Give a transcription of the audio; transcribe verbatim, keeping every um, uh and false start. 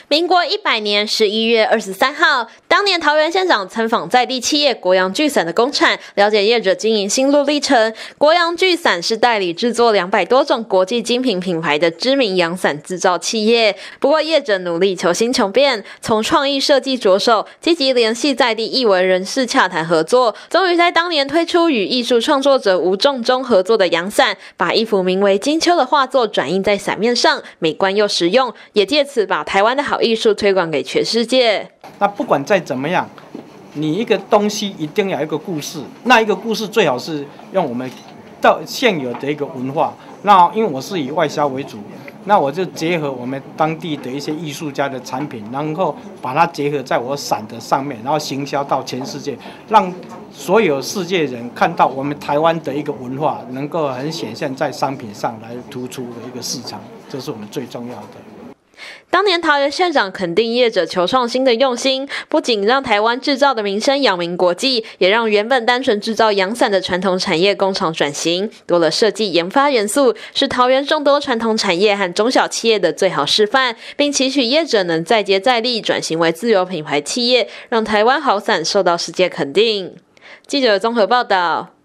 民国一百年十一月二十三号，当年桃园县长参访在地企业国阳聚伞的工厂，了解业者经营心路历程。国阳聚伞是代理制作两百多种国际精品品牌的知名阳伞制造企业。不过业者努力求新求变，从创意设计着手，积极联系在地艺文人士洽谈合作，终于在当年推出与艺术创作者吴仲中合作的阳伞，把一幅名为《金秋》的画作转印在伞面上，美观又实用，也借此把台湾的好艺术推广给全世界。 那不管再怎么样，你一个东西一定要有一个故事，那一个故事最好是用我们到现有的一个文化。那因为我是以外销为主，那我就结合我们当地的一些艺术家的产品，然后把它结合在我伞的上面，然后行销到全世界，让所有世界人看到我们台湾的一个文化，能够很显现在商品上来突出的一个市场，这是我们最重要的。 当年桃园县长肯定业者求创新的用心，不仅让台湾制造的名声扬名国际，也让原本单纯制造阳伞的传统产业工厂转型，多了设计研发元素，是桃园众多传统产业和中小企业的最好示范，并期许业者能再接再厉，转型为自有品牌企业，让台湾好伞受到世界肯定。记者综合报道。